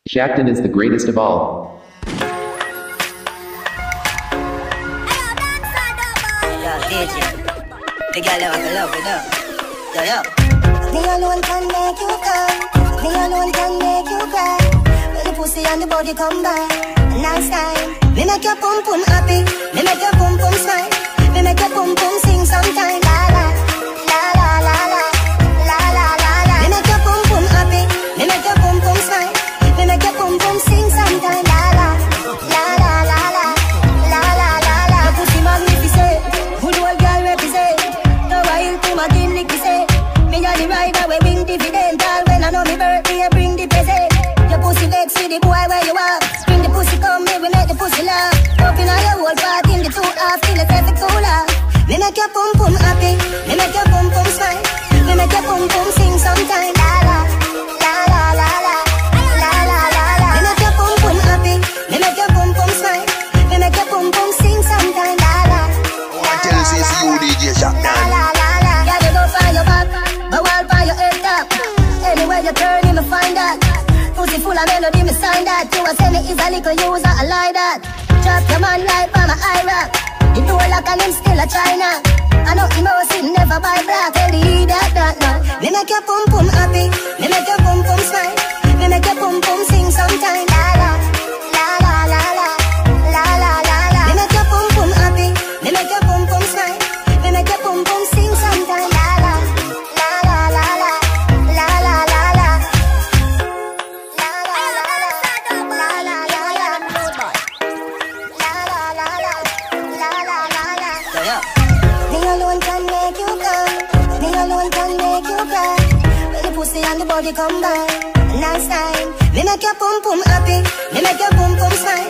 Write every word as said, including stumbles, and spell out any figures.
Shaqtin is the greatest of all. Me alone can make you come. Me alone can make you cry. When the pussy and the body come by, nice time. Me make your pum pum happy. Me make your pum pum smile. Me make your pum pum sing sometime. La la la la la la la la la la. Me make your pum pum happy. Me make your pum pum smile. Me make your pum pum sing sometime. La la la la la la la la la la. Your pussy magnificent. Good old girl represent. The wild to my gimmick say. Me a the rider we bring dividend. All when I know me birthday bring the present. Your pussy vex with the boy where you are. Bring the pussy come me we make the pussy laugh. Open all your whole part in the two half till the traffic cooler. Me make your pum pum happy. Me make your pum pum smile. Me make your pum pum sing sometime. La la la la la la la la la la. Me make your pum pum happy. Me make your pum pum smile. Me make your pum pum sing sometime. La la. I tell you, say see you D J Shaqtin. Your back, but while by your head top. Anywhere you turn, you me find that. Pussy full of melody, me sign that. You a say me is a little user, I like that. Drop your man like by my Iraq. The door lock and him still a China. I know him house he never buy black. Tell the that that no. Me make your pum pum happy. Me make your pum pum smile. Me make your pum pum sing sometime. La la la la la la la la la la. Me make your pum pum happy. Me make your pum pum smile. Me make your pum pum sing sometime. And the body come by, nice time. Me make your pum pum happy. Me make your pum pum smile.